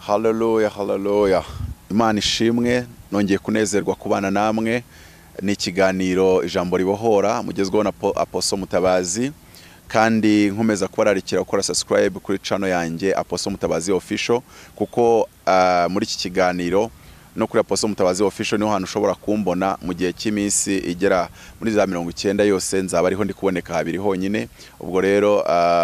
Hallelujah, hallelujah. Imana ishimwe, nongeye kunezerwa kubana namwe. Ni ikiganiro ijambo ribohora mugezweho na Apostle Mutabazi, kandi nkomeza kubararikira gukora subscribe kuri channel yanjye Apostle Mutabazi Official, kuko muri iki kiganiro no kuri Apostle Mutabazi Official niho hantu ushobora kumbona mu gihe cy'iminsi igera muri za 90 yose. Nzaba ariho ndi kuboneka habiri honyine. Ubwo rero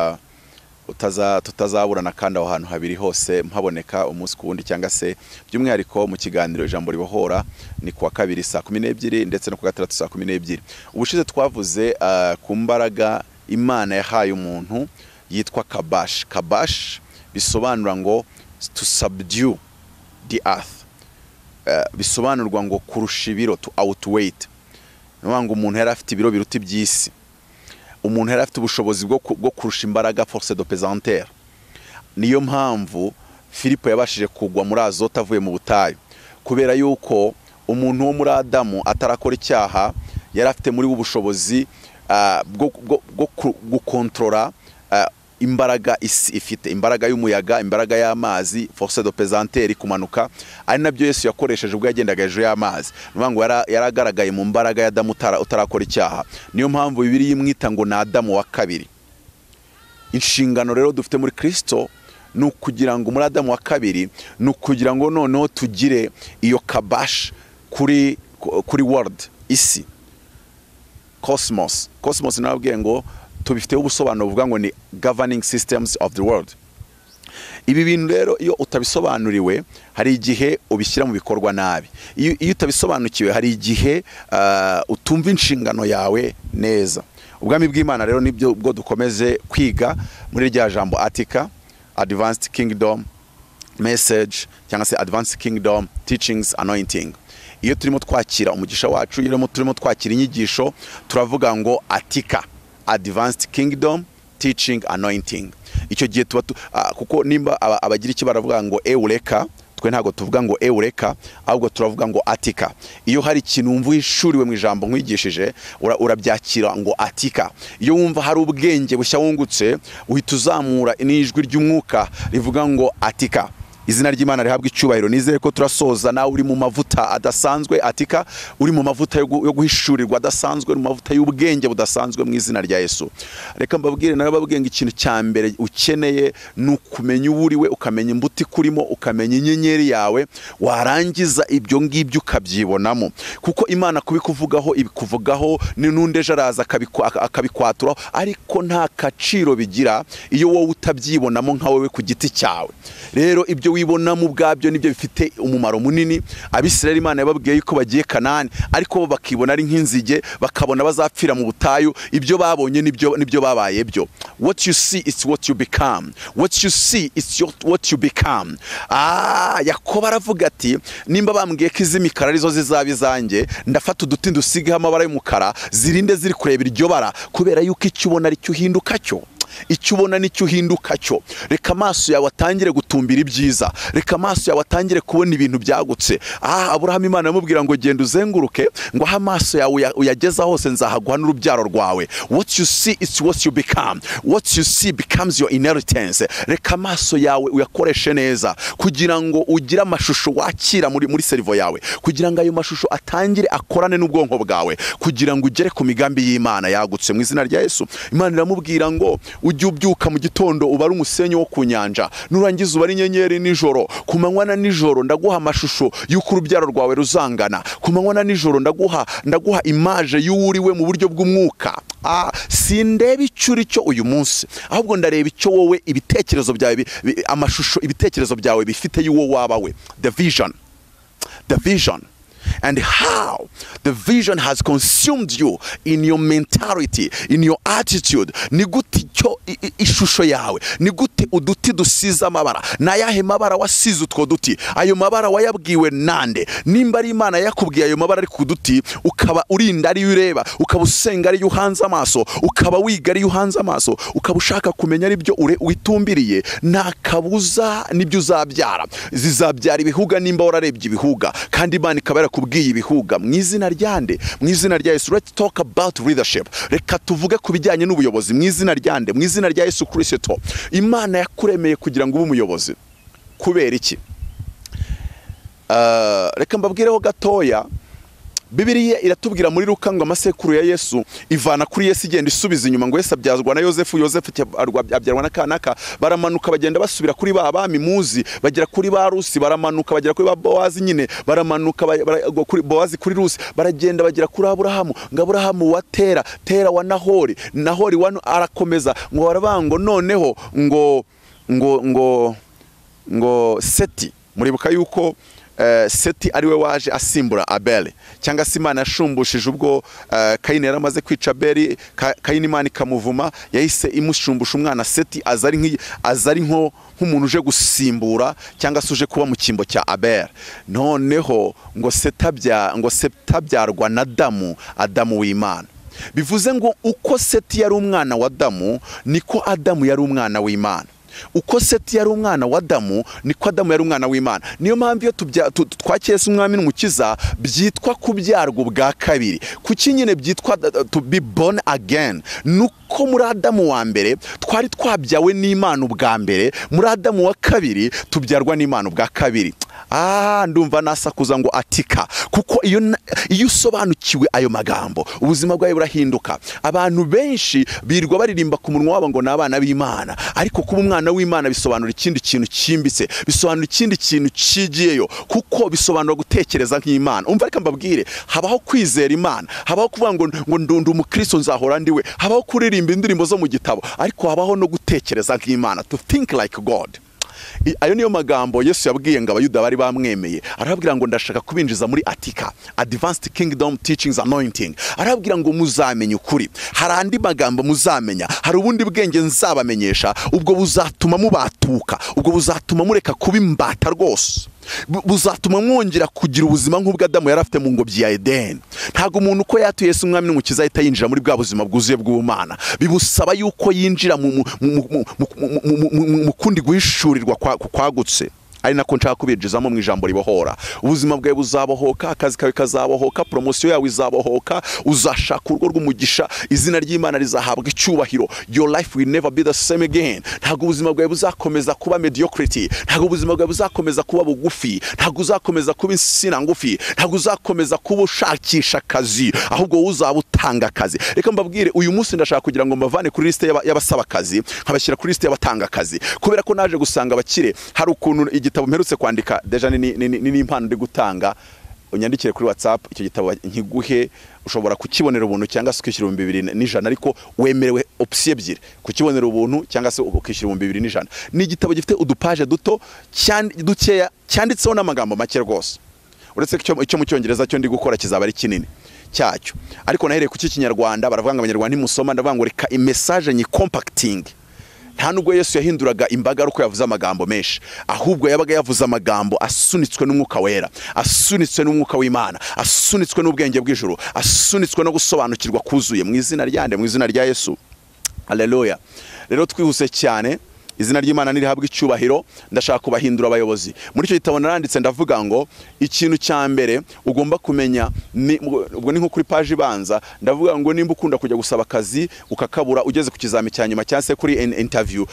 tutazaburana kandi aho hantu habiri hose mpaboneka umunsi ku wundi, cyangwa se by'umwihariko mu kiganiro ijambo ribohora ni kuwa kabiri saa 12 ndetse no kuwa gatandatu saa 12. Ubushize twavuze ku mbaraga Imana yahaye umuntu yitwa Kabash. Kabash bisobanura ngo to subdue the earth, bisobanurwa ngo kurusha ibiro, to outweight. Ngo umuntu yari afite ibiro biruta iby'isi, umuntu yari afite ubushobozi bwo kurusha imbaraga, force de pesanteur. Niyo mpamvu Filipo yabashije kugwa muri Azota avuye mu butayu, kubera yuko umuntu wo muri Adamu atarakora icyaha yari afite muri ubushobozi bwo gukontrola imbaraga isi ifite, imbaraga y'umuyaga, imbaraga y'amazi, force de pesanteur kumanuka. Ari nabyo Yesu yakoresheje ubwo yagendaga hejuru y'amazi. Ngo yaragaragaye mu mbaraga ya Adamu utarakora icyaha. Niyo mpamvu Bibiliya imwita ngo na Adamu wa kabiri. Inshingano rero dufite muri Kristo ni ukugira ngo muri Adamu wa kabiri ni ukugira ngo noneho tugire iyo Kabash kuri world, isi, cosmos. Cosmos nababwiye ngo tubifiteho ubusobanuro buvuga ngo ni governing systems of the world. Ibi bintu rero iyo utabisobanuriwe hari igihe ubishyira mu bikorwa nabi. Iyo utabisobanukiwe hari igihe utumva inshingano yawe neza. Ubwami bw'Imana rero nibyo bwo dukomeze kwiga muri rya jambo Attica, Advanced Kingdom Message, cyangwa se Advanced Kingdom Teachings Anointing. Iyo turimo twakira umugisha wacu, iyo turimo twakira inyigisho, turavuga ngo Attica, Advanced Kingdom Teaching Anointing. Icyo gihe tuba kuko nimba abagira iki baravuga ngo Eureka, twe ntago tuvuga ngo Eureka, ahubwo turavuga ngo Attica. Iyo hari ikintu wumva ishuriwe mu ijambo nkwigishije, urabyakira ngo Attica. Iyo wumva hari ubwenge bushya wungutse, uhita uzamura n'ijwi ry'umwuka rivuga ngo Attica. Izina ry'Imana rihabwa icyubahiro. Nizere ko turasoza nawe uri mu mavuta adasanzwe Attica, uri mu mavuta yo guhishurirwa adasanzwe, mu mavuta y'ubwenge budasanzwe mu izina rya Yesu. Reka mbabwire narababwiye ngo ikintu cya mbere ukeneye ni ukumenya uburiwe, ukamenya imbuto kurimo, ukamenya inyenyeri yawe, warangiza ibyo ngibyo ukabyibonamo. Kuko Imana kubikuvugaho ibikuvugaho n'undi ejo araza akabikwaturaho, ariko nta kaciro bigira iyo wowe utabyibonamo nka wowe ku giti cyawe. Rero ibyo wibonamo ubwabyo nibyo bifite umumaro munini. Abisirayeli Imana yababwiye yuko bagiye Kanani, ariko bo bakibona ari nk'inzige, bakabona bazapfira mu butayu. Ibyo babonye nibyo babaye byo. What you see is what you become. What you see is what you become. Yakobo aravuga ati, nimba bambwiye ko iz'imikara arizo zizaba izanjye, ndafata uduti ndusigeho amabara y'umukara, zirinde ziri kureba iryo bara, kubera yuko icyo ubona ari cyo uhinduka cyo. Icyo ubona nicyo uhinduka cyo. Reka amaso yawe atangire gutumbira ibyiza, reka amaso yawe atangire kubona ibintu byagutse. Aburahamu Imana yamubwira ngo genda uzenguruke, ngo aho amaso yawe uyageza hose nzahaguha n'urubyaro rwawe. What you see is what you become. What you see becomes your inheritance. Reka amaso yawe uyakoreshe neza kugira ngo ugire amashusho wakira muri servo yawe, kugira ngo ayo mashusho atangire akorane n'ubwonko bwawe, kugira ngo ugere ku migambi y'Imana yagutse mu izina rya Yesu. Imana iramubwira ngo ujye ubyuka mu gitondo ubare umusenyi wo ku nyanja, nurangiza ubare inyenyeri nijoro. Ku manywa na nijoro ndaguha amashusho y'uko urubyaro rwawe ruzangana. Ku manywa na nijoro ndaguha image y'uwuriwe mu buryo bw'umwuka. Sindeba icyo uri cyo uyu munsi, ahubwo ndareba icyo wowe ibitekerezo byawe, amashusho ibitekerezo byawe bifite y'uwo waba we. The vision and how the vision has consumed you in your mentality, in your attitude. Ni gute cyo ishusho yawe, ni gute uduti dusiza amabara, na yahe mabara wasize utwo duti, ayo mabara wayabwiwe nande? Nimba ari Imana yakubwiye ayo mabara ari ku duti, ukaba urinda ari ureba, ukaba usenga ari uhanze amaso, ukaba wiga ari uhanze amaso, ukaba ushaka kumenya ari byo witumbiriye, nta kabuza nibyo uzabyara. Zizabyara ibihuga nimba wararebye ibihuga, kandi Imana ikaba kubwiye ibihuga mu izina ryande, mu izina rya Yesu. Let's talk about leadership. Reka tuvuge ku bijyanye n'ubuyobozi mu izina ryande, mu izina rya Yesu Kristo. Imana yakuremeye kugira ngo ube umuyobozi. Kubera iki? reka mbabwireho gatoya. Bibiliya iratubwira muri Luka ngo amasekuru ya Yesu ivana kuri Yesu igenda isubiza inyuma, ngo Yesu abyazwa na Yosefu, Yosefu abyarwa na Kanaka, baramanuka bagenda basubira kuri ba bami muzi, bagera kuri ba Rusi, baramanuka bagera kuri ba Bowazi, nyine baramanuka kuri Bowazi, kuri Rusi, baragenda bagera kuri Aburahamu, ngo Aburahamu wa Tera, Tera wa Nahori, Nahori wa arakomeza, ngo baravango noneho ngo Seti. Muribuka yuko Seti ariwe waje asimbura Abeli, cyangwa se Imana yashumbushije ubwo Kayini yaramaze kwica Abeli, Kayini Imana ikamuvuma, yahise imushumbusha umwana Seti, azari nk'umuntu uje gusimbura cyangwa se uje kuba mu kimbo cya Abeli. Noneho ngo Seti abyarwa na Adamu w'Imana. Bivuze ngo uko Seti yari umwana wa Adamu, niko Adamu yari umwana w'Imana. Uko Seti yari umwana wa Adamu, niko Adamu yari umwana w'Imana. Niyo mpamvu iyo twakiriye umwami n'umukiza byitwa kubyarwa ubwa kabiri. Kuki nyine byitwa to be born again? Nuko muri Adamu wa mbere twari twabyawe n'Imana ubwa mbere, muri Adamu wa kabiri tubyarwa n'Imana ubwa kabiri. Ndumva nasakuza ngo atika, kuko iyo usobanukiwe ayo magambo ubuzima bwawe burahinduka. Abantu benshi birirwa baririmba ku munwa wabo ngo n'abana b'Imana, ariko kuba umwana w'Imana bisobanura ikindi kintu cyimbitse, bisobanura ikindi kintu cigiyeyo, kuko bisobanura gutekereza nk'Imana. Umva reka mbabwire, habaho kwizera Imana, habaho kuvuga ngo ndi umukristo nzahora ndiwe, habaho kuririmba indirimbo zo mu gitabo, ariko habaho no gutekereza nk'Imana, to think like God. Ayo niyo magambo Yesu yabwiye ngo abayuda bari bamwemeye. Arababwira ngo ndashaka kubinjiza muri Atika, Advanced Kingdom Teachings Anointing. Arababwira ngo muzamenye ukuri, hari andi magambo muzamenya, hari ubundi bwenge nzabamenyesha, ubwo buzatuma mubatuka, ubwo buzatuma mureka kuba imbata rwose, buzatuma mwongera kugira ubuzima nk'ubwo Adamu yari afite mu ngobyi ya Edeni. Ntago umuntu uko yatuye Yesu umwami n'umukiza ahita yinjira muri bwa buzima bwuzuye bw'Imana. Bibusaba yuko yinjira mu kundi guhishurirwa kwagutse. Ari nako nshaka kubinjizamo mu ijambo ribohora. Ubuzima bwawe buzabohoka, akazi kawe kazabohoka, promotion yawe izabohoka, uzashaka urugo rw'umugisha, izina ry'Imana rizahabwa icyubahiro. Your life will never be the same again. Ntago ubuzima bwawe buzakomeza kuba mediocrity, ntago ubuzima bwawe buzakomeza kuba bugufi, ntago uzakomeza kuba insina ngufi, ntago uzakomeza kuba ushakisha akazi, ahubwo uzaba utanga akazi. Reka mbabwire, uyu munsi ndashaka kugira ngo mbavane kuri liste y'abasaba akazi, nkabashyira kuri liste y'abatanga akazi, kubera ko naje gusanga abakire hari ukuntu igitabo mperutse kwandika deja ni impano ndi gutanga. Unyandikire kuri WhatsApp, icyo gitabo nkiguhe, ushobora kukibonera ubuntu cyangwa se ukishyura 2,100, ariko wemerewe option ebyiri, kukibonera ubuntu cyangwa se ukishyura 2,100. Ni igitabo gifite udupaje duto dukeya, cyanditseho n'amagambo make rwose, uretse icyo mu Cyongereza cyo ndi gukora kizaba ari kinini cyacyo, ariko nahereye ku Kinyarwanda. Baravuga ngo Abanyarwanda ntimusoma, ndavuga ngo reka message ni compacting. Nta nubwo Yesu yahinduraga imbaga ari uko yavuze amagambo menshi, ahubwo yabaga yavuze amagambo asunitswe n'Umwuka Wera, asunitswe n'Umwuka w'Imana, asunitswe n'ubwenge bw'ijuru, asunitswe no gusobanukirwa kuzuye mu izina ryande, mu izina rya Yesu. Haleluya. Rero twihuse cyane, izina ry'Imana nirihabwa icyubahiro. Ndashaka kubahindura abayobozi. Muri icyo gitabo naranditse ndavuga ngo ikintu cya mbere ugomba kumenya, ubwo ni nko kuri page ibanza, ndavuga ngo nimba ukunda kujya gusaba akazi ukakabura ugeze ku kizami cya nyuma cyangwa se kuri interview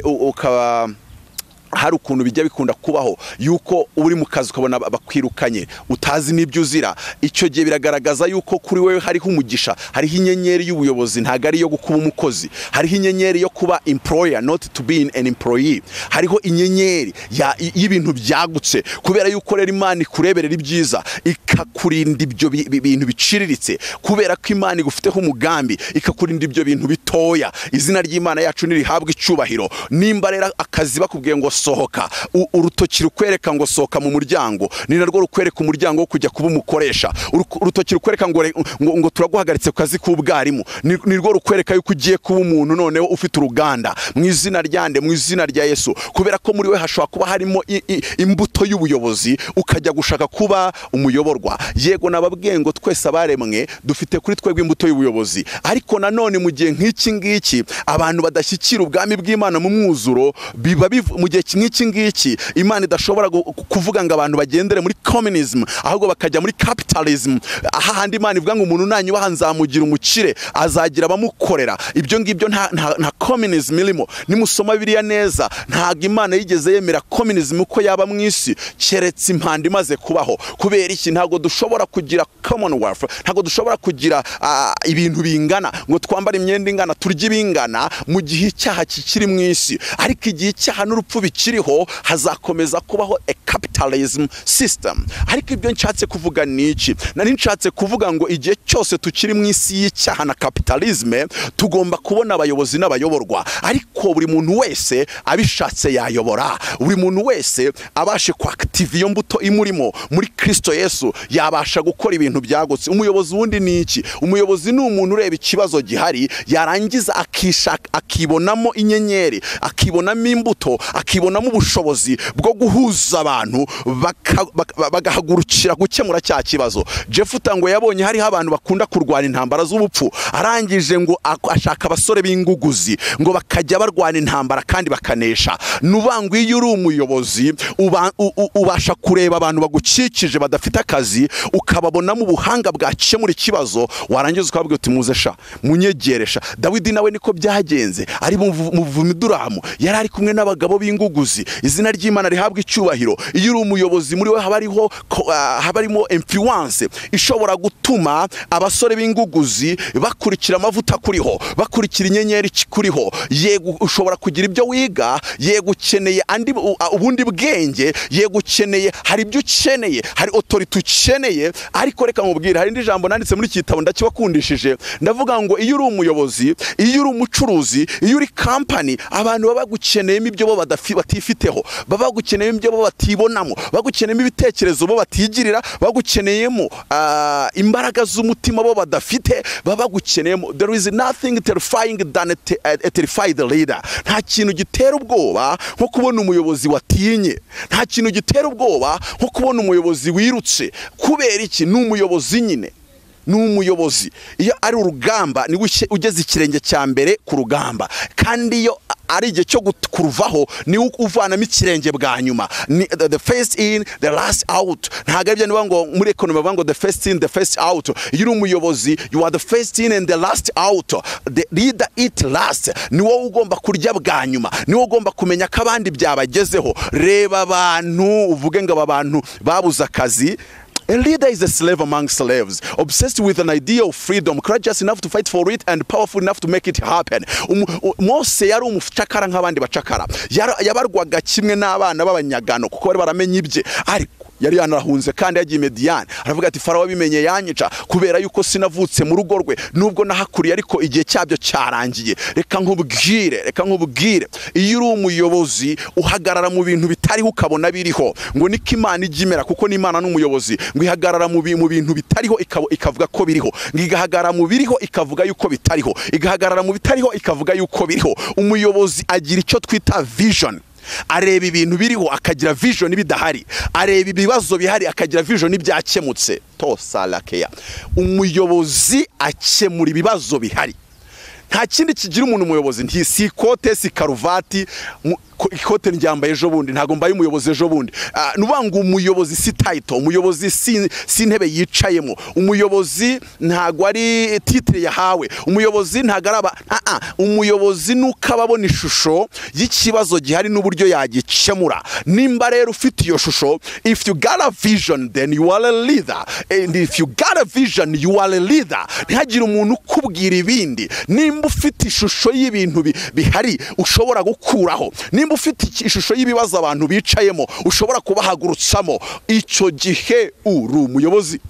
ukaba hari ukuntu bijya bikunda kubaho yuko uri mu kazi ukabona bakwirukanye utazi n'ibyo uzira. Icyo gihe biragaragaza yuko kuri wewe hariho umugisha, hariho inyenyeri y'ubuyobozi, ntago ari yo gukuba umukozi, hariho inyenyeri yo kuba employer not to be an employee, hariho inyenyeri y'ibintu byagutse, kubera yuko rero Imana ikureberera ibyiza ikakurinda ibyo bintu biciriritse, kubera ko Imana igufiteho umugambi ikakurinda ibyo bintu bitoya. Izina ry'Imana yacu nirihabwa icyubahiro. Nimba rero akazi bakubwiye ngo sohoka, urutoki rukwereka ngo sohoka mu muryango, ni narwo rukwereka umuryango wo kujya kuba umukoresha. Urutoki rukwereka ngo turaguhagaritse ku kazi k'ubwarimu, ni rwo rukwereka yuko ugiye kuba umuntu noneho ufite uruganda. Mu izina ryande, mu izina rya Yesu, kubera ko muri we hashobora kuba harimo imbuto y'ubuyobozi, ukajya gushaka kuba umuyoborwa. Yego nababwiye ngo twese abaremwe dufite kuri twebwe imbuto y'ubuyobozi, ariko nanone mu gihe nk'iki ngiki abantu badashyikira ubwami bw'Imana mu mwuzuro, biba mu gihe nk'iki ngiki Imana idashobora kuvuga ngo abantu bagendere muri communism ahubwo bakajya muri capitalism. Ahandi Imana ivuga ngo umuntu nanyubaha nzamugira umukire, azagira abamukorera. Ibyo ngibyo nta communism irimo. Nimusoma Bibiliya neza, ntabwo Imana yigeze yemera communism uko yaba mu isi keretse impanda imaze kubaho. Kubera iki? Ntabwo dushobora kugira commonwealth, ntabwo dushobora kugira ibintu bingana ngo twambare imyenda ingana, turya ibingana mu gihe icyaha kikiri mu isi. Ariko igihe icyaha n'urupfu bikiriho, hazakomeza kubaho a capitalism system. Ariko ibyo nshatse kuvuga ni iki? Nari nshatse kuvuga ngo igihe cyose tukiri mu isi y'icyaha na capitalism, tugomba kubona abayobozi n'abayoborwa. Ariko buri muntu wese abishatse yayobora, buri muntu wese abashe kwactive iyo mbuto imurimo muri Kristo Yesu, yabasha gukora ibintu byagutse. Umuyobozi wundi ni iki? Umuyobozi ni umuntu ureba ikibazo gihari, yarangiza akibonamo inyenyeri, akibonamo imbuto, akibonamo ubushobozi bwo guhuza abantu bagahagurukira gukemura cya kibazo. Jefuta ngo yabonye hariho abantu bakunda kurwana intambara z'ubupfu, arangije ngo ashaka abasore b'inguguzi ngo bakajya barwana intambara kandi bakanesha. Nubango iyo uri umuyobozi ubasha kureba abantu bagukikije badafite akazi, ukababonamo ubuhanga bwakemura ikibazo, warangiza ukababwira uti muzesha munyegeresha. Dawidi nawe niko byagenze, ari mu Vumiduramu, yari ari kumwe n'abagabo b'inguguzi. Izina ry'Imana rihabwa icyubahiro. Iyo uri umuyobozi muri we habarimo influence ishobora gutuma abasore b'inguguzi bakurikira amavuta kuriho, bakurikira inyenyeri kuriho. Yego ushobora kugira ibyo wiga, yego ukeneye ubundi bwenge, yego ukeneye, hari ibyo ukeneye, hari authority ukeneye. Ariko reka nkubwire, hari indi jambo nanditse muri kitabo ndakibakundishije, ndavuga ngo iyo uri umuyobozi, iyo uri umucuruzi, iyo uri company, abantu baba gukeneyemo ibyo bo batifiteho, baba gukeneyemo ibyo bo batibonamo, bagukeneyemo ibitekerezo bo batigirira, bagukeneyemo imbaraga z'umutima bo badafite, baba gukeneyemo. There is nothing terrifying than a terrified leader. Nta kintu gitera ubwoba nko kubona umuyobozi watinye, nta kintu gitera ubwoba nko kubona umuyobozi wirutse. Kubera iki? Ni umuyobozi nyine, ni umuyobozi. Iyo ari urugamba ni ugeze ikirenge cya mbere ku rugamba, kandi iyo ari igihe cyo kuruvaho ni uvanamo ikirenge bwa nyuma. The first in, the last out. Ntabwo aribyo niba ngo muri economy bavuga ngo the first in, the first out. Iyo uri umuyobozi, you are the first in and the last out. The leader eat last. Ni wowe ugomba kurya bwa nyuma, ni wowe ugomba kumenya ko abandi byabagezeho. Reba abantu uvuge ngo aba bantu babuze akazi. A leader is a slave among slaves, obsessed with an idea of freedom, courageous enough to fight for it and powerful enough to make it happen. Mose yari umucakara nk'abandi bacakara, yabarwaga kimwe n'abana b'abanyagano kuko bari baramenye ibye. Ariko yari yanarahunze kandi yagiye Mediyani, aravuga ati Farawo bimenye yanyica kubera yuko sinavutse mu rugo rwe, nubwo nahakuriye ariko igihe cyabyo cyarangiye. Reka nkubwire, iyo uri umuyobozi uhagarara mu bintu bitariho ukabona biriho, ngo niko Imana ijimera, kuko n'Imana n'umuyobozi, ngo ihagarara mu bintu bitariho ikavuga ko biriho, ngo igahagarara mu biriho ikavuga yuko bitariho, igahagarara mu bitariho ikavuga yuko biriho. Umuyobozi agira icyo twita vision. Areba ibintu biriho akagira vision bidahari, areba ibibazo bihari akagira vision ibyakemutse. Tosalakeya, umuyobozi akemura ibibazo bihari. Nta kindi kigira umuntu umuyobozi, si ikote, si karuvati. Ikote ryambaye ejo bundi, ntago mbaye umuyobozi ejo bundi. Nubango umuyobozi si title, umuyobozi si ntebe yicayemo, umuyobozi ntago ari titre yahawe, umuyobozi ntago araba umuyobozi nuko ababona ishusho y'ikibazo gihari n'uburyo yagikemura. Nimba rero ufite iyo shusho, if you got a vision then you are a leader, and if you got a vision you are a leader. Ntihagire umuntu ukubwira ibindi. Nimba ufite ishusho y'ibintu bihari ushobora gukuraho, nimba ufite ishusho y'ibibazo abantu bicayemo ushobora kubahagurutsamo, icyo gihe uri umuyobozi.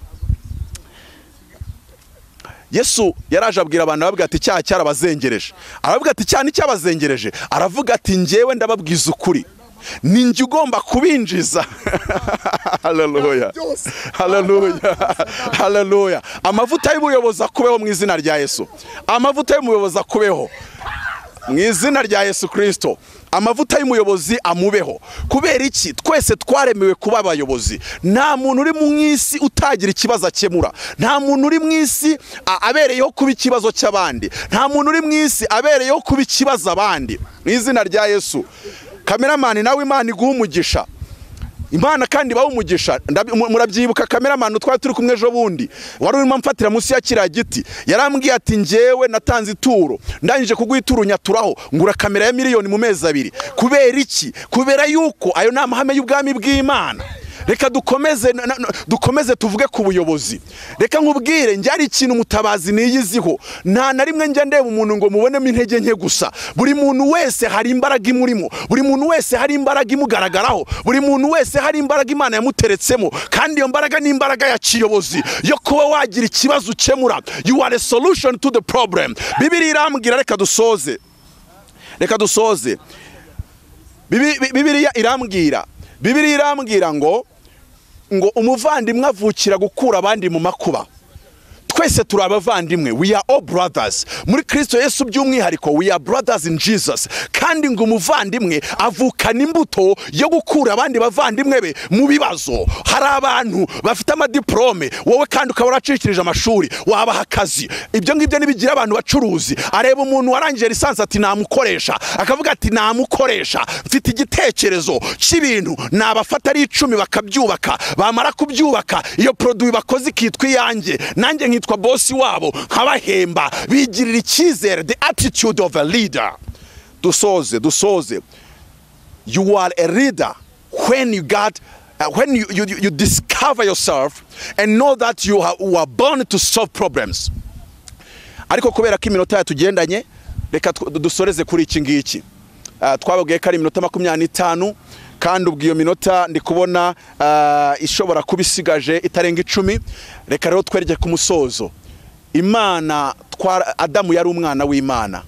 Yesu yaraje abwira abantu, aravuga ati icyaha cyarabazengereje, aravuga ati cyane cyabazengereje, aravuga ati njyewe ndababwiza ukuri, ninjye ugomba kubinjiza. Haleluya, haleluya, haleluya. Amavuta y'ubuyobozi akubeho mu izina rya Yesu, amavuta y'umuyobozi akubeho mu izina rya Yesu Kristo. Amavuta y'umuyobozi amubeho. Kubera iki? Twese twaremewe kuba abayobozi. Nta muntu uri mu isi utagira ikibazo akemura, nta muntu uri mu isi abereyeho kuba ikibazo cy'abandi, nta muntu uri mu isi abereyeho kuba ikibazo abandi, mu izina rya Yesu. Kameramani nawe Imana iguha umugisha. Imana kandi baho umugisha. Murabyibuka kameramani twari turi kumwe ejo bundi wari urimo mfatira munsi ya kiriya giti, yarambwiye ati njyewe natanze ituro, ndangije kuguha ituro nyaturaho ngura kamera ya miliyoni mu mezi 2. kubera iki? Kubera yuko ayo ni amahame y'ubwami bw'Imana. Reka dukomeze tuvuge ku buyobozi. Reka nkubwire njye ari ikintu mutabazi niyiziho, nta na rimwe njya ndeba umuntu ngo mubonemo intege nke gusa. Buri muntu wese hari imbaraga imurimo, buri muntu wese hari imbaraga imugaragaraho, buri muntu wese hari imbaraga Imana yamuteretsemo, kandi iyo mbaraga ni imbaraga ya kiyobozi yo kuba wagira ikibazo ukemura. You are a solution to the problem. Bibiliya irambwira, reka dusoze Bibiliya irambwira ngo umuvandimwe avukira gukura abandi mu makuba. Twese turi abavandimwe, we are all brothers muri Kristo Yesu, by'umwihariko we are brothers in Jesus. Kandi ngo umuvandimwe avukana imbuto yo gukura abandi bavandimwe be mu bibazo. Hari abantu bafite amadiplome, wowe kandi ukaba uracikirije amashuri, wabaha akazi. Ibyo ngibyo nibigira abantu bacuruzi. Areba umuntu warangije lisansi ati namukoresha, akavuga ati namukoresha, mfite igitekerezo cy'ibintu nabafata ari 10 bakabyubaka, bamara kubyubaka iyo produit bakoze ikitwa iyanjye, nanjye nkitwa bosi wabo, nkabahemba, bigirira icyizere. The attitude of a leader. Dusoze. You are a leader when you got when you discover yourself and know that you are born to solve problems. Ariko kubera ko iminota yatugendanye, reka dusoreze kuri iki ngiki. Twababwiye ko ari iminota 25, kandi ubwo iyo minota ndi kubona ishobora kubisigaje itarenga 10. Reka rero twereke ku musozo. Imana Adamu yari umwana w'Imana.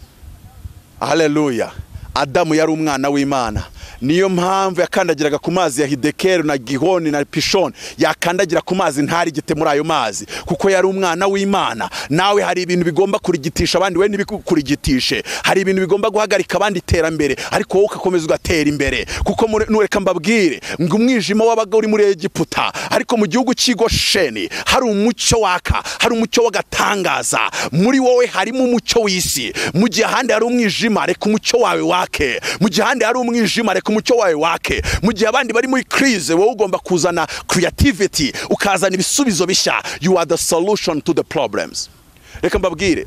Haleluya. Adamu yari umwana w'Imana. Niyo mpamvu yakandagiraga ku mazi ya Hidekeli na Gihoni na Pishoni, yakandagira ku mazi ntari gite muri ayo mazi, kuko yari umwana w'Imana. Nawe hari ibintu bigomba kurigitisha abandi, we ntibikurigitishe. Hari ibintu bigomba guhagarika abandi iterambere, ariko wowe ukakomeza ugatera imbere. Kuko nureka mbabwire ngo umwijima wabaga uri muri Egiputa, ariko mu gihugu cy'Igosheni hari umucyo waka, hari umucyo wagatangaza. Muri wowe harimo umucyo w'isi. Mu gihe ahandi hari umwijima, reka umucyo wawe wake. Mu gihe ahandi hari umwijima, reka umucyo wawe wake. Mu gihe abandi bari muri crise, wowe ugomba kuzana creativity, ukazana ibisubizo bishya. You are the solution to the problems. Reka mbabwire,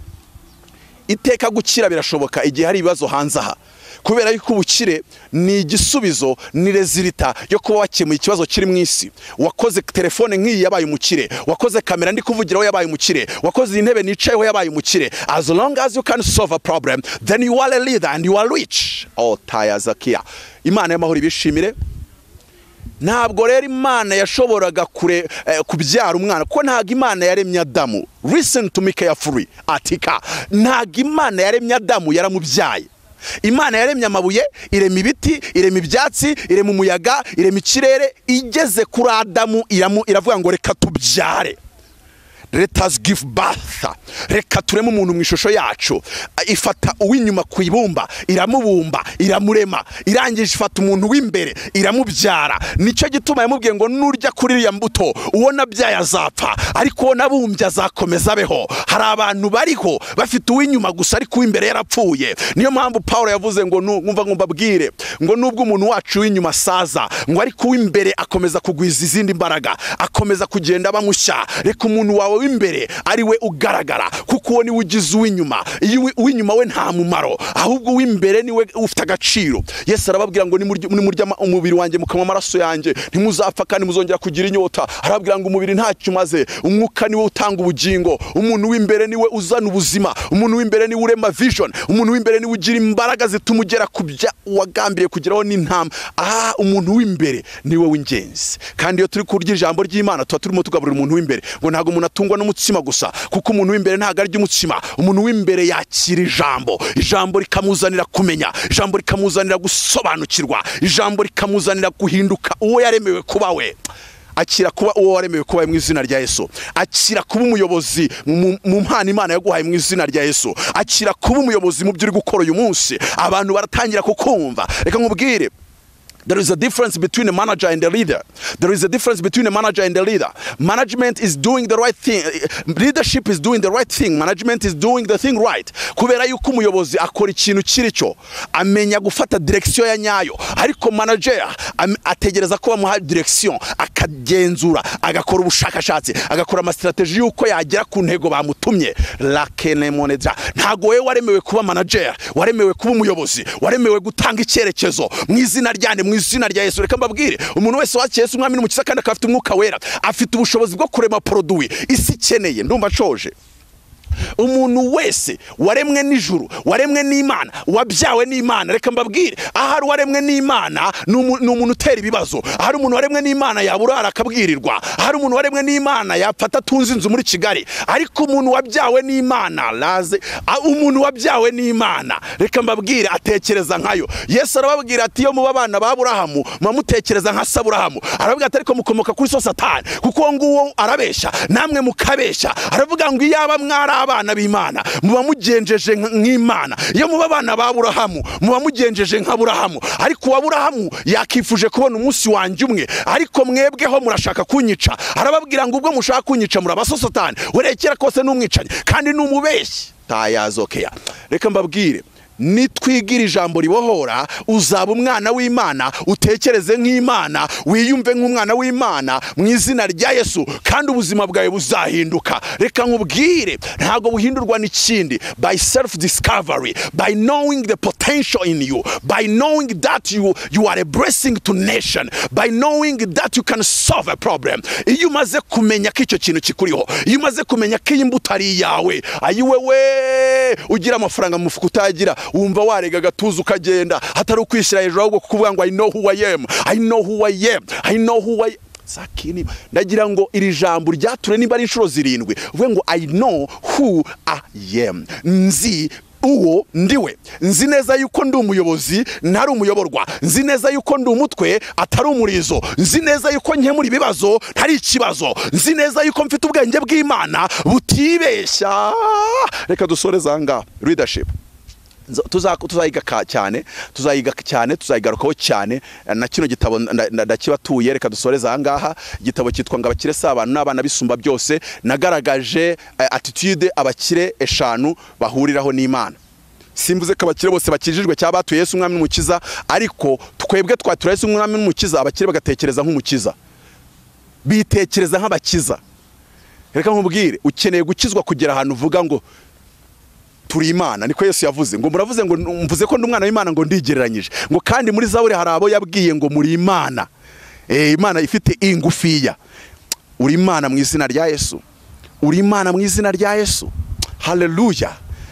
iteka gukira birashoboka igihe hari ibibazo hanze aha. Kubera yuko ubukire ni igisubizo, ni resulta yo kuba wakemuye ikibazo kiri mu isi. Wakoze telefone nk'iyi yabaye umukire, wakoze kamera ndi kuvugiraho yabaye umukire, wakoze intebe nicayeho yabaye umukire. As long as you can solve a problem, then you are a leader and you are rich. Oh, Tayazakia. Imana y'amahoro ibishimire. Ntabwo rero Imana yashoboraga kubyara umwana, kuko ntago Imana yaremye Adamu. Listen to me carefully. Atika, ntago Imana yaremye Adamu yaramubyaye. Imana yaremye amabuye, irema ibiti, irema ibyatsi, irema umuyaga, irema ikirere. Igeze kuri Adamu iravuga ngo reka tubyare. Let us give birth. Reka tureme umuntu mu ishusho yacu. Ifata uw'inyuma ku ibumba, iramubumba, iramurema. Irangije ifata umuntu w'imbere, iramubyara. Nicyo gituma yamubwiye ngo nurya kuri iriya mbuto uwo nabyaye azapfa, ariko uwo nabumbye azakomeza abeho. Hari abantu bariho bafite uw'inyuma gusa, ariko uw'imbere yarapfuye. Niyo mpamvu Paulo yavuze ngo numva mbabwire ngo nubwo umuntu wacu w'inyuma saza, ngo ariko uw'imbere akomeza kugwiza izindi mbaraga, akomeza kugenda bamushya. Reka umuntu wawe w'imbere ari we ugaragara, kuko uwo ni ugize uw'inyuma. Iyo uw'inyuma we nta mumaro, ahubwo uw'imbere niwe ufite agaciro. Yesu arababwira ngo nimurya umubiri wanjye mukanywa amaraso yanjye ntimuzapfa kandi muzongera kugira inyota. Arababwira ngo umubiri ntacyo umaze, umwuka niwe utanga ubugingo. Umuntu w'imbere niwe uzana ubuzima, umuntu w'imbere niwe urema vision, umuntu w'imbere niwe ugira imbaraga zituma ugera kubya wagambiye kugeraho n'intama. Umuntu w'imbere niwe w'ingenzi. Kandi iyo turi kurya ijambo ry'Imana tuba turimo tugaburira umuntu w'imbere, ngo ntago umuntu atungwa n'umutsima gusa, kuko umuntu w'imbere ntago arya umutsima. Umuntu w'imbere yakira ijambo rikamuzanira kumenya, ijambo rikamuzanira gusobanukirwa, ijambo rikamuzanira guhinduka uwo yaremewe kuba we. Akira kuba uwo waremewe kuba mu izina rya Yesu. Akira kuba umuyobozi mu mpano Imana yaguhaye mu izina rya Yesu. Akira kuba umuyobozi mu byo uri gukora uyu munsi. Abantu baratangira kukumva. Reka nkubwire, There is a difference between a manager and a leader. There is a difference between a manager and a leader. Management is doing the right thing. Leadership is doing the right thing. Management is doing the thing right. Kubera yuko umuyobozi akora ikintu kirico, amenya gufata direction ya nyayo. Ariko manager ategereza ko bamuha direction, akagenzura, agakora ubushakashatsi, agakora ama strategy yuko yagera ku ntego bamutumye. La kene manager. Ntago we waremewe kuba manager, waremewe kuba umuyobozi, waremewe gutanga icyerekezo mu izina ryane, mu izina rya Yesu. Reka mbabwire, umuntu wese wakiriye Yesu umwami n'umukiza kandi akafite umwuka wera, afite ubushobozi bwo kurema produit isi ikeneye. Ndumva nshoje. Umuntu wese waremwe n'ijuru, waremwe n'Imana, wabyawe n'Imana, reka mbabwire, ahari waremwe n'Imana ni umuntu utera ibibazo. Ahari umuntu waremwe n'Imana yaburara akabwirirwa. Ahari umuntu waremwe n'Imana yapfata tunzi inzu muri Kigali. Ariko umuntu wabyawe n'Imana laze, umuntu wabyawe n'Imana, reka mbabwire, atekereza nkayo. Yesu arababwira ati, yo muba abana ba Aburahamu mutekereza nka Aburahamu. Arababwira ati, ariko mukomoka kuri so Satani, kuko nguwo arabesha namwe mukabesha. Aravuga ngo iyaba mwara abana b'Imana muba mugenjeje nk'Imana. Iyo muba abana ba Aburahamu muba mugenjeje nk'Aburahamu. Ariko Aburahamu yakifuje kubona umunsi wanjye umwe, ariko mwebweho murashaka kunyica. Arababwira ngo ubwo mushaka kunyica muraba Satani, werekera kose n'umwicanyi kandi n'umubeshyi. Tayazokea. Reka mbabwire, nitwigira ijambo ribohora, uzaba umwana w'Imana, utekereze nk'Imana, wiyumve nk'umwana w'Imana mu izina rya Yesu, kandi ubuzima bwawe buzahinduka. Reka nkubwire, ntago buhindurwa n'ikindi, by self discovery, by knowing the potential in you, by knowing that you are a blessing to nation, by knowing that you can solve a problem. Iyo umaze kumenya ko icyo kintu kikuriho, iyo umaze kumenya ko iyi mbuto ari iyawe, ayiwewe ugira amafaranga mu mufuka utagira, wumva warega gatuza ukagenda, hatari ukwishyira hejuru ahubwo kuvuga ngo I know who I am, I know who I am, I know who I am. Sakini, ndagira ngo iri jambo ryature nimba ari inshuro 7 uvuge ngo I know who I am. Nzi uwo ndiwe, nzi neza yuko ndi umuyobozi ntari umuyoborwa, nzi neza yuko ndi umutwe atari umurizo, nzi neza yuko nkemura ibibazo ntari ikibazo, nzi neza yuko mfite ubwenge bw'Imana butibeshya. Reka dusoreza anga leadership. Tuzayiga cyane, tuzayigarukaho cyane. Na kino gitabo ndakibatuye. Reka dusoreza ahangaha. Igitabo cyitwa ngo abakire si abantu n'abana bisumba byose. Nagaragaje attitude abakire 5 bahuriraho n'Imana. Simvuze ko abakire bose bakijijwe cyangwa batuye Yesu umwami n'umukiza, ariko twebwe twatura Yesu umwami n'umukiza, abakire bagatekereza nk'umukiza, bitekereza nk'abakiza. Reka nkubwire, ukeneye gukizwa kugera ahantu uvuga ngo turi Imana. Niko Yesu yavuze ngo muravuze ngo mvuze ko ndi umwana w'Imana ngo ndigereranyije, ngo kandi muri Zaburi hari abo yabwiye ngo muri Imana. Imana ifite ingufiya. Uri Imana mu izina rya Yesu, uri Imana mu izina rya Yesu. Haleluya.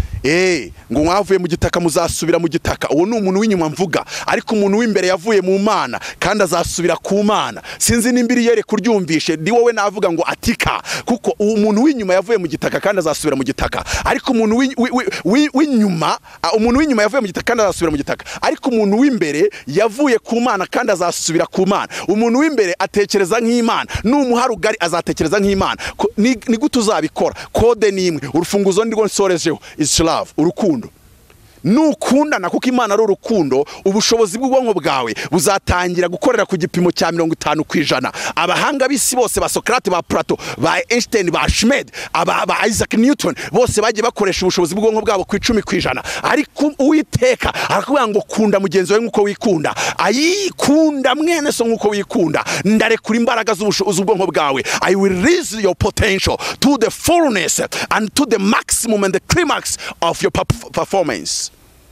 Ngo mwavuye mu gitaka muzasubira mu gitaka. Uwo ni umuntu w'inyuma mvuga, ariko umuntu w'imbere yavuye mu Mana kandi azasubira ku Mana. Sinzi nimbiri yere kuryumvishe, ndi wowe navuga ngo atika, kuko umuntu w'inyuma yavuye mu gitaka kandi azasubira mu gitaka. Ariko umuntu w'inyuma, umuntu w'inyuma yavuye mu gitaka kandi azasubira mu gitaka, ariko umuntu w'imbere yavuye ku Mana kandi azasubira ku Mana. Umuntu w'imbere atekereza nk'Imana, n'umuharugari azatekereza nk'Imana. Ni gute uzabikora? Kode ni imwe, urufunguzo ndi nsorejeho Islam, urukundo. Nukundana kuko Imana ari urukundo, ubushobozi bw'ubwonko bwawe buzatangira gukorera ku gipimo cya 50%. Abahanga b'isi bose, ba Socrates, ba Plato, ba Einstein, ba Schmidt, ba Isaac Newton, bose bagiye bakoresha ubushobozi bw'ubwonko bwabo ku 10%. Ariko Uwiteka arakubwira ngo kunda mugenzi wawe nkuko wikunda. Ayikunda mwene so nkuko wikunda. Ndarekura imbaraga z'ubwonko bwawe. I will raise your potential to the fullness and to the maximum and the climax of your performance.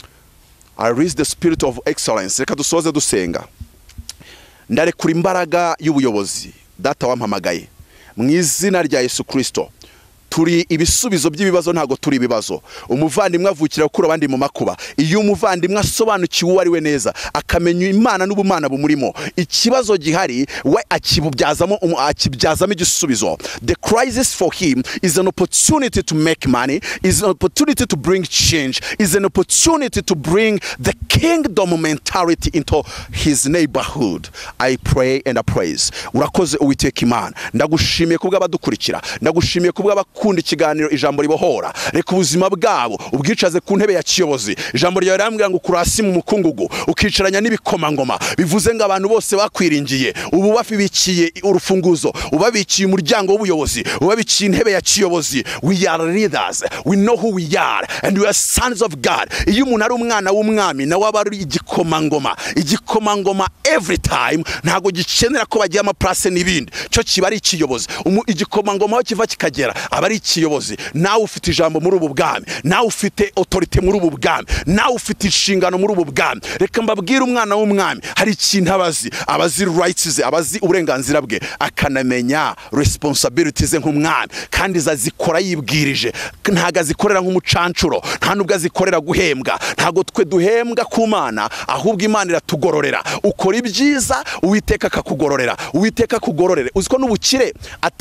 I raise the spirit of excellence. Reka dusoze dusenga. Ndarekura imbaraga y'ubuyobozi data wampamagaye mu izina rya Yesu Kristo. Turi ibisubizo by'ibibazo, ntago turi ibibazo. Umuvandimwe avukira gukura abandi mu makuba. Iyo umuvandimwe asobanukiwe uwo ari we neza, akamenya Imana n'ubumana bumurimo, ikibazo gihari we akibyazamo igisubizo. The crisis for him is an opportunity to make money, is an opportunity to bring change, is an opportunity to bring the kingdom mentality into his neighborhood. I pray and I praise. Urakoze Uwiteka Imana. Ndagushimiye kubw'abadukurikira, ndagushimiye kubw'aba gukunda ikiganiro ijambo ribohora, reka ubuzima bwabo ubwicaze ku ntebe ya kiyobozi. Ijambo ryawe rirambwira ngo kurasi mu mukungugu ukicaranya n'ibikomangoma, bivuze ngo abantu bose bakwiringiye ubu bafibikiye urufunguzo, ubabikiye umuryango w'ubuyobozi, ubabikiye intebe ya kiyobozi. We are leaders, we know who we are and we are sons of God. Iyo umuntu ari umwana w'umwami nawe aba ari igikomangoma. Igikomangoma every time ntago gikenera ko bagiye amaplace n'ibindi, cyo kiba ari ikiyobozi. Igikomangoma aho kiva kikagera aba ari ikiyobozi. Nawe ufite ijambo muri ubu bwami, nawe ufite autorite muri ubu bwami, nawe ufite inshingano muri ubu bwami. Reka mbabwire umwana w'umwami hari ikintu abazi rights ze, abazi uburenganzira bwe, akanamenya responsibilities ze nk'umwami, kandi zazikora yibwirije. Ntago azikorera nk'umucancuro, nta nubwo azikorera guhembwa. Ntago twe duhembwa ku Mana, ahubwo Imana iratugororera. Ukora ibyiza Uwiteka akakugororera. Uwiteka akugororere. Uziko n'ubukire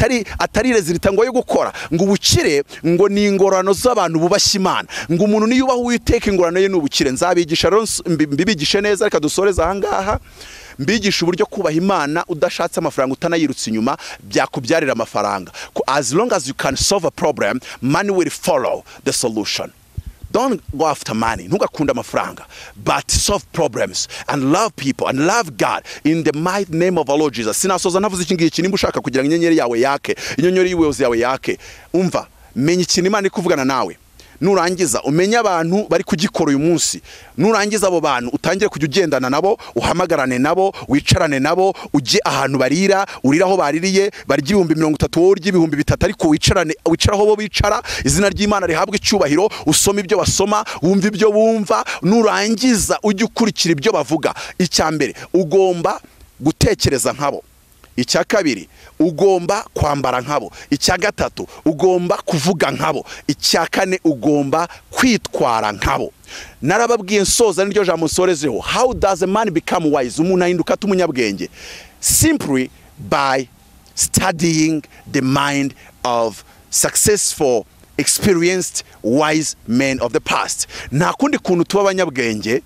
atari rezilita ngo yo gukora, ngo ubukire ngo ni ingorano z'abantu bubashye Imana. Ngo umuntu niyubaha Uwiteka ingorano ye n'ubukire. Nzabigisha rero mbibigishe neza, reka dusoreza ahangaha. Mbigisha uburyo kubaha Imana udashatse amafaranga, utanayirutse inyuma, byakubyarira amafaranga. As long as you can solve a problem, money will follow the solution. Don't go after money. Ntugakunda amafaranga, but solve problems and love people and love God in the mighty name of our Lord Jesus. Sinasoza navuze iki ngiki, nimba ushaka kugira inyenyeri yawe yake, inyenyeri y'ubuyobozi yawe yake, umva, menya ikintu Imana iri kuvugana nawe. Nurangiza umenye abantu bari kugikora uyu munsi. Nurangiza abo bantu utangire kujya ugendana nabo, uhamagarane nabo, wicarane nabo, ujye ahantu barira, uriraho baririye, barya 30,000 wowe urya 3,000, ariko wicaraho bo bicara. Izina ry'Imana rihabwa icyubahiro, usoma ibyo basoma, wumva ibyo bumva. Nurangiza ujye ukurikira ibyo bavuga. Icyambere ugomba gutekereza nkabo. Icya kabiri ugomba kwambara nkabo. Icya gatatu ugomba kuvuga nkabo. Icya kane ugomba kwitwara nkabo. Narababwiye nsoza n'iryo jambo nsorezeho. How does a man become wise? Umuntu ahinduka umunyabwenge simply by studying the mind of successful, experienced, wise men of the past. Nta kundi kuntu tuba abanyabwenge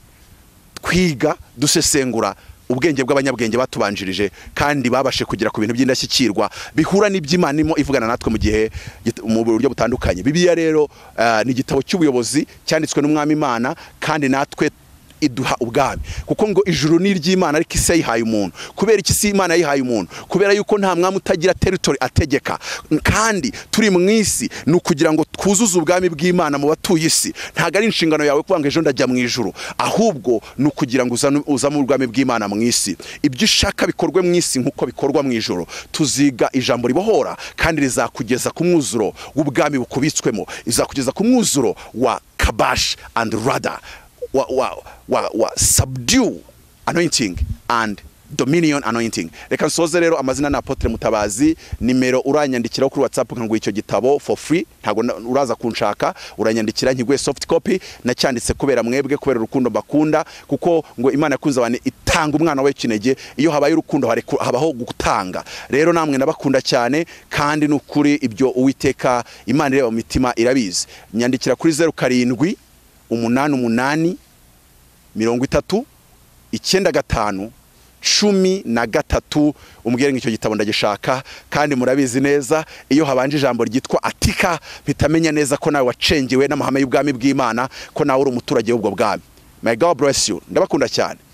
twiga dusesengura ubwenge bw'abanyabwenge batubanjirije, kandi babashe kugira ku bintu by'indashyikirwa bihura n'iby'Imana irimo ivugana natwe mu gihe mu buryo butandukanye. Bibiliya rero ni igitabo cy'ubuyobozi cyanditswe n'Umwami Imana, kandi natwe iduha ubwami, kuko ngo ijuru ni iry'Imana ariko isi yayihaye umuntu. Kubera iki isi Imana yayihaye umuntu? Kubera yuko nta mwami utagira territory ategeka, kandi turi mu isi ni ukugira ngo twuzuze ubwami bw'Imana mu batuye isi. Ntago ari inshingano yawe kwanga ejo ndajya mu ijuru, ahubwo ni ukugira ngo uza mu bwami bw'Imana mu isi. Ibyo ushaka bikorwe mu isi nkuko bikorwa mu ijuru. Tuziga ijambo ribohora, kandi rizakugeza ku mwuzuro w'ubwami bukubitswemo, izakugeza ku mwuzuro wa Kabash and Rada, subdue anointing and dominion anointing. Reka nsoze rero, amazina na Apotre Mutabazi. Nimero uranyandikiraho kuri WhatsApp nkanguye icyo gitabo for free, ntago uraza kunshaka, uranyandikira nkiguye soft copy. Nacyanditse kubera mwebwe, kubera urukundo bakunda, kuko ngo Imana yakunze abantu itanga umwana we kinege. Iyo habaye urukundo habaho gutanga. Rero namwe nabakunda cyane, kandi n'ukuri ibyo Uwiteka Imana ireba mu mitima irabizi. Nyandikira kuri 07 88 30 95 13 umbwire ngicyo gitabo ndagishaka. Kandi murabizi neza iyo habanje ijambo ryitwa Atika, bitamenya neza ko nawe wacengewe n'amahame y'ubwami bw'Imana, ko nawe uri umuturage w'ubwo bwami. May God bless you. Ndabakunda cyane.